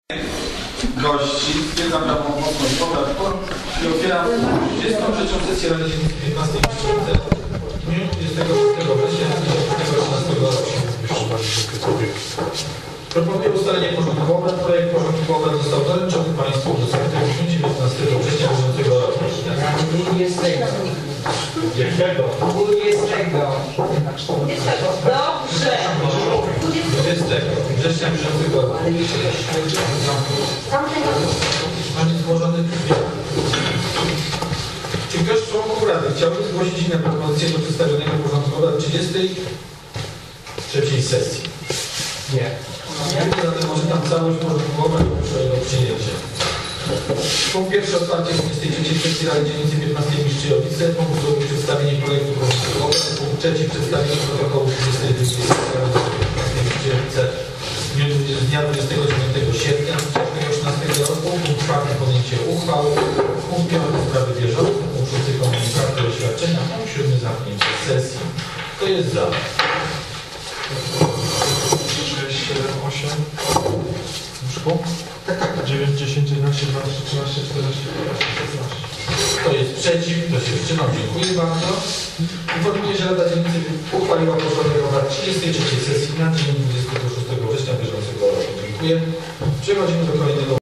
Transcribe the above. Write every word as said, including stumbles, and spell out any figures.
gości, stwierdzam prawą mocność obrad i otwieram trzydziestą trzecią sesję Rady Dziennicy piętnastej w dniu dwudziestego szóstego września dwa tysiące osiemnastego roku. Proponuję ustalenie porządku obrad. Projekt porządku obrad został doręczony Państwu do sekretarza w dniu dziewiętnastego września bieżącego roku. dwudziestego. Jakiego? dwudziestego. Dobrze. dwudziestego września bieżącego roku. Mamy złożony Czy ktoś z członków Rady chciałby zgłosić inne propozycje do przedstawionego porządku obrad trzydziestej trzeciej sesji? Nie. Zatem może tam całość porządku obrad do przyjęcia. Punkt pierwszy: otwarcie dwudziestej trzeciej sesji Rady Dziennicy piętnastej w Mistrzyjowice. Punkt drugi: przedstawienie projektu porządku obrad. Punkt trzeci: przedstawienie protokołu trzydziestej drugiej sesji Rady Dziennicy piętnastej w Mistrzyjowice z dnia dwudziestego dziewiątego sierpnia dwa tysiące osiemnastego roku. Punkt czwarty: podjęcie uchwał. Punkt piąty: sprawy bieżące. Punkt szósty: komunikaty i oświadczenia. Punkt siódmy: zamknięcie sesji. Kto jest za? sześć, siedem, osiem. Tak, tak. dziewięć, dziesięć, jedenaście, dwanaście, trzynaście, czternaście, piętnaście, szesnaście. Kto jest przeciw? Kto się wstrzymał? Dziękuję bardzo. Informuję, że Rada Dziennicy uchwaliła porządek obrad trzydziestej trzeciej sesji